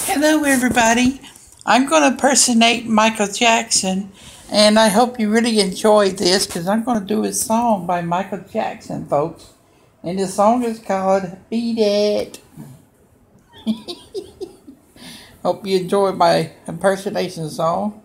Hello everybody, I'm going to impersonate Michael Jackson, and I hope you really enjoy this because I'm going to do a song by Michael Jackson, folks. And the song is called Beat It. Hope you enjoy my impersonation song.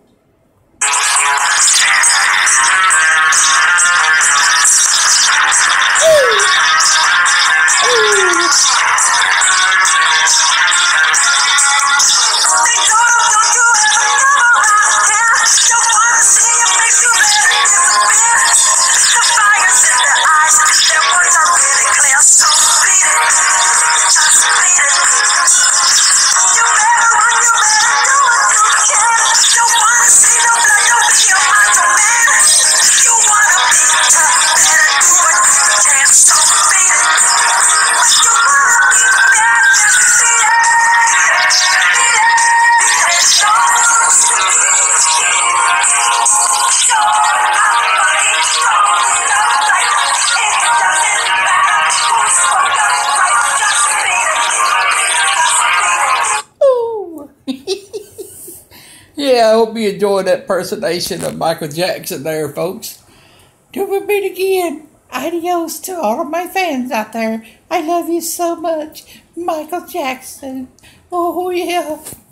Yeah, I hope you enjoyed that impersonation of Michael Jackson there, folks. Till we meet again, adios to all of my fans out there. I love you so much, Michael Jackson. Oh, yeah.